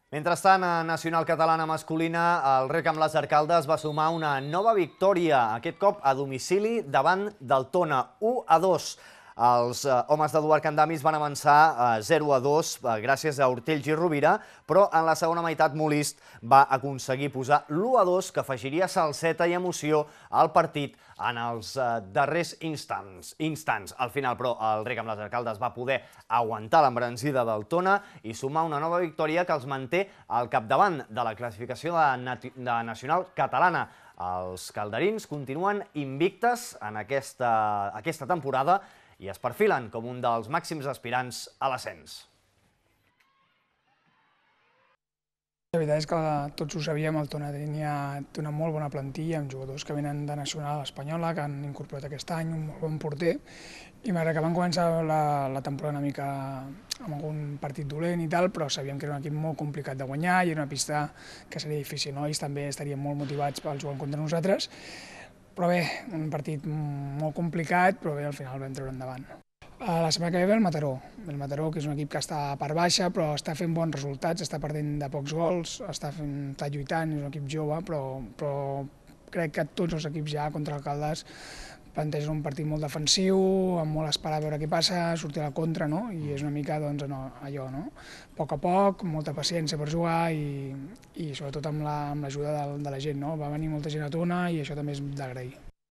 Mentrestant, a Nacional Catalana masculina, el Rec amb les Arcaldes va sumar una nova victòria, aquest cop a domicili davant del Tona, 1-2. Els homes d'Eduard Candamis van avançar 0-2 gràcies a Hortells i Rovira, però en la segona meitat Molist va aconseguir posar l'1-2 que afegiria salseta i emoció al partit en els darrers instants. Al final, però, el Rec amb les Arcaldes va poder aguantar l'embranzida del Tona i sumar una nova victòria que els manté al capdavant de la classificació de Nacional Catalana. Els calderins continuen invictes en aquesta temporada i es perfilen com un dels màxims aspirants a l'ascens. La veritat és que tots ho sabíem, el Tona té una molt bona plantilla amb jugadors que venen de Nacional Espanyola, que han incorporat aquest any, un molt bon porter, i malgrat que van començar la temporada una mica amb algun partit dolent i tal, però sabíem que era un equip molt complicat de guanyar i era una pista que seria difícil, no? Ells també estarien molt motivats per jugar contra nosaltres, però bé, un partit molt complicat, però bé, al final vam treure endavant. La setmana que ve el Mataró, que és un equip que està per baixa, però està fent bons resultats, està perdent de pocs gols, està lluitant, és un equip jove, però crec que tots els equips ja contra Alcaldes plantegen un partit molt defensiu, amb molt esperar a veure què passa, sortir a la contra, no? I és una mica doncs, allò, no? A poc, molta paciència per jugar i sobretot amb l'ajuda de la gent, no? Va venir molta gent a Tona i això també és d'agrair.